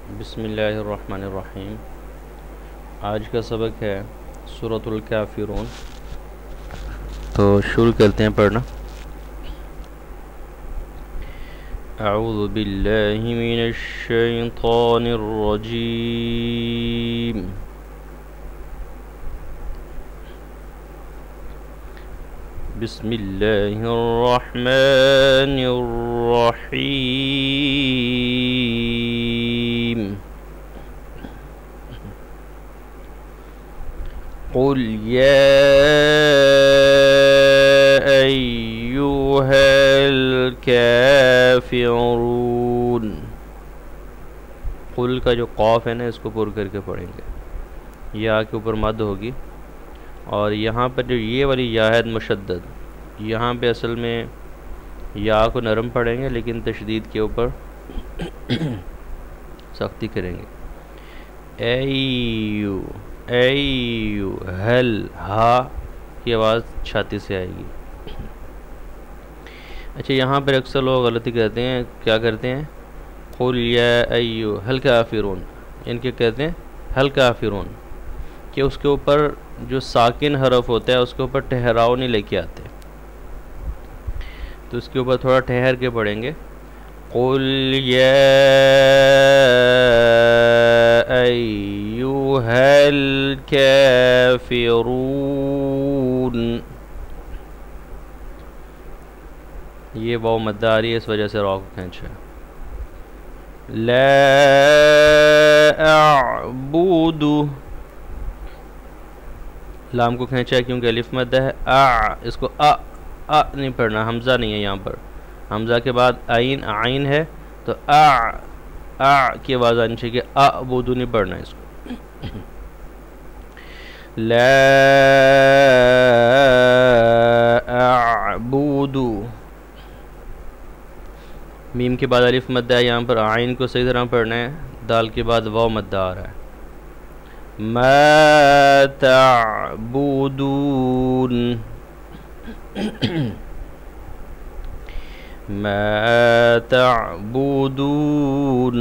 بسم اللہ الرحمن الرحیم۔ آج کا سبق ہے سورۃ الکافرون، تو شروع کرتے ہیں پڑھنا۔ اعوذ باللہ من الشیطان الرجیم، بسم اللہ الرحمن الرحیم۔ قل یا ایہا الکافرون، قل کا جو قاف ہے نا اس کو پر کر کے پڑھیں گے، یا کے اوپر مد ہوگی، اور یہاں پر جو یہ والی یا ہے مشدد، یہاں پہ اصل میں یا کو نرم پڑھیں گے لیکن تشدید کے اوپر سختی کریں گے۔ ایو ایو، ہل ہا کی آواز چھاتی سے آئے گی۔ اچھا، یہاں پر اکثر لوگ غلطی کرتے ہیں، کیا کرتے ہیں؟ قل یا ایو ہل کافرون، ان کے کہتے ہیں ہل کافرون، کہ اس کے اوپر جو ساکن حرف ہوتا ہے اس کے اوپر ٹھہراؤ نہیں لے کے آتے، تو اس کے اوپر تھوڑا ٹھہر کے پڑھیں گے۔ قل یا ایہا الکافرون، یہ واو مد آ رہی ہے، اس وجہ سے را کو کھینچا۔ لا اعبد، لام کو کھینچا ہے کیونکہ الف مد ہے۔ اس کو نہیں پڑھنا، حمزہ نہیں ہے یہاں پر، حمزہ کے بعد عین ہے، تو کی آواز آنی چاہیے، اعبد نہیں پڑھنا اس کو۔ لا اعبد، میم کے بعد الف مد ہے، یہاں پر عین کو صحیح طرح پڑھنا ہے، دال کے بعد واو مد آ رہا ہے۔ ما تعبدون، ما تعبدون،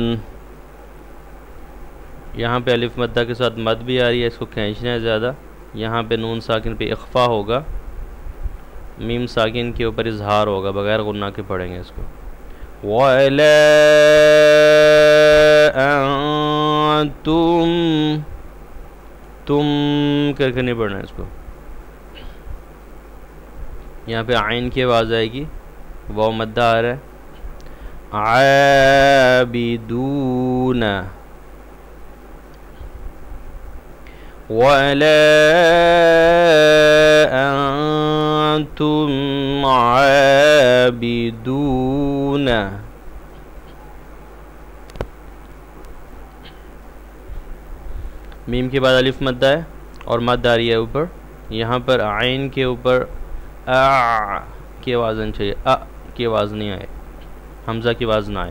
یہاں پہ الف مدہ کے ساتھ مد بھی آ رہی ہے، اس کو کھینچنا ہے زیادہ، یہاں پہ نون ساکن پہ اخفا ہوگا، میم ساکن کے اوپر اظہار ہوگا، بغیر غنہ کے پڑھیں گے اس کو۔ وَلَا أَنْتُمْ، تم کر کے نہیں پڑھنا اس کو، یہاں پہ عین کی آواز آئے گی، واو مدہ آ رہا ہے۔ عابدون، وَلَا أَنْتُمْ عَابِدُونَ، میم کے بعد الف مد ہے اور مد آ رہی ہے اوپر، یہاں پر عین کے اوپر کی آواز آنی چاہیے، کی آواز نہیں آئے، حمزہ کی آواز نہ آئے۔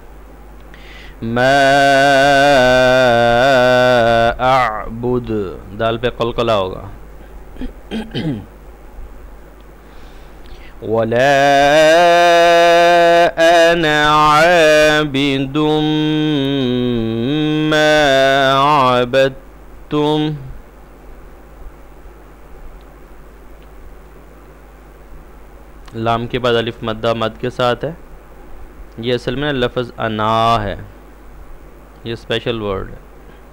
ما اعبد، دال پہ قلقلہ ہوگا۔ ولا انا عابد ما عبدتم، لام کے بعد الف مدہ مد کے ساتھ ہے، یہ اصل میں لفظ انا ہے، یہ اسپیشل ورڈ ہے۔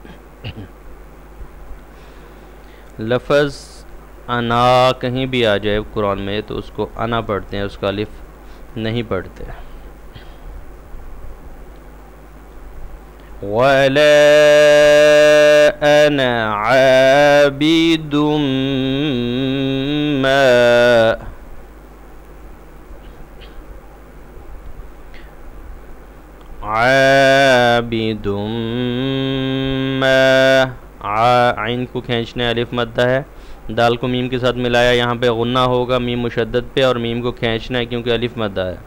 لفظ انا کہیں بھی آ جائے قرآن میں تو اس کو انا پڑھتے ہیں، اس کا الف نہیں پڑھتے۔ وَلَا أَنَا عَابِدٌ مَا، عابد ما، عین کو کھینچنا ہے، الف مدہ ہے، دال کو میم کے ساتھ ملایا، یہاں پہ غنہ ہوگا میم مشدد پہ، اور میم کو کھینچنا ہے کیونکہ الف مدہ ہے۔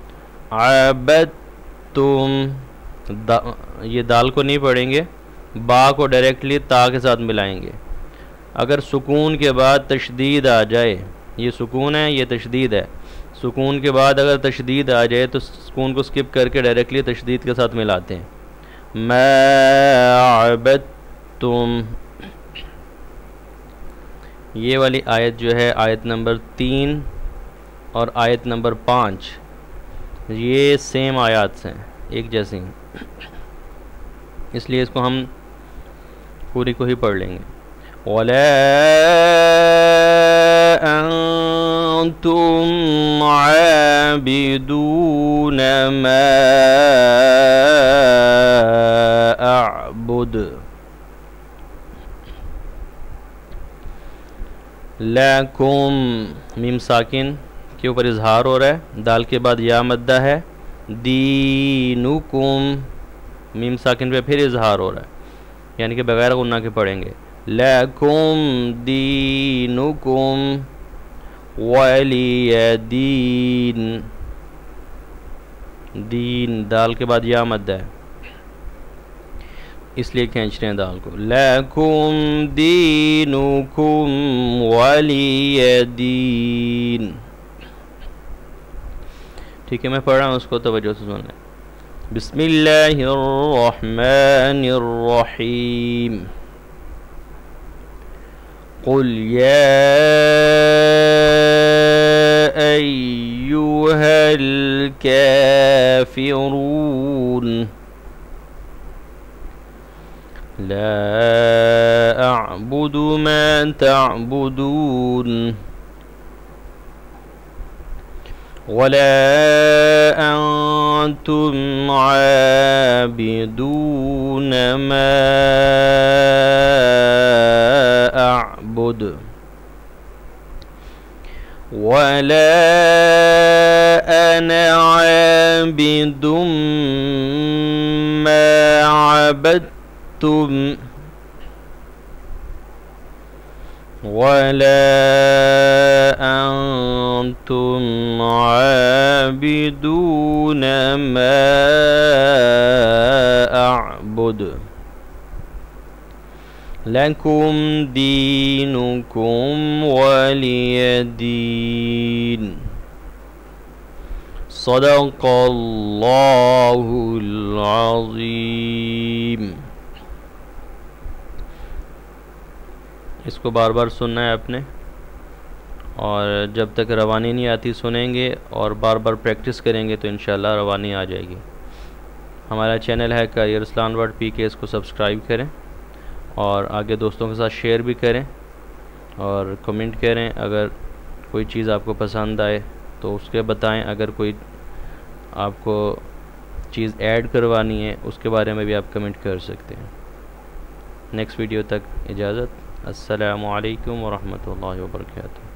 عبدتم، یہ دال کو نہیں پڑھیں گے، با کو ڈائریکٹلی تا کے ساتھ ملائیں گے۔ اگر سکون کے بعد تشدید آ جائے، یہ سکون ہے، یہ تشدید ہے، سکون کے بعد اگر تشدید آ جائے تو سکون کو سکپ کر کے ڈائریکٹلی تشدید کے ساتھ ملاتے ہیں، ما عبدتم. یہ والی آیت جو ہے آیت نمبر 3 اور آیت نمبر 5 یہ سیم آیات ہیں، ایک جیسی ہیں، اس لیے اس کو ہم پوری کو ہی پڑھ لیں گے. وَلَا أَنْتُمْ عَابِدُونَ مَا أَعْبُدُ. لَكُمْ میم ساکن کے اوپر اظہار ہو رہا ہے، دال کے بعد یا مدہ ہے. دینکم میم ساکن پہ پھر اظہار ہو رہا ہے، یعنی کہ بغیر غنہ کے پڑھیں گے. لَكُمْ دِینُکُمْ وَلِیَ دِین. دین دال کے بعد یا مدہ ہے، اس لیے کھینچ رہے ہیں دال کو. لَكُمْ دِینُکُمْ وَلِیَ دِین. ٹھیک ہے، میں پڑھ رہا ہوں، اس کو توجہ سے سن لیں. بسم اللہ الرحمن الرحیم. قل یا ایہا الکافرون لا اعبد ما تعبدون ولا انتم عابدون ما اعبد ولا انا عابد ما عبدتم ولا أنتم عابدون ما أعبد لكم دينكم ولي دين. صدق الله العظيم. اس کو بار بار سننا ہے آپ نے، اور جب تک روانی نہیں آتی سنیں گے اور بار بار پریکٹس کریں گے تو انشاءاللہ روانی آ جائے گی. ہمارا چینل ہے قاری ارسلان ورڈ پی کے، اس کو سبسکرائب کریں اور آگے دوستوں کے ساتھ شیئر بھی کریں اور کمنٹ کریں. اگر کوئی چیز آپ کو پسند آئے تو اس کے بتائیں. اگر کوئی آپ کو چیز ایڈ کروانی ہے اس کے بارے میں بھی آپ کمنٹ کر سکتے ہیں. نیکسٹ ویڈیو تک اجازت. السلام علیکم ورحمۃ اللہ وبرکاتہ.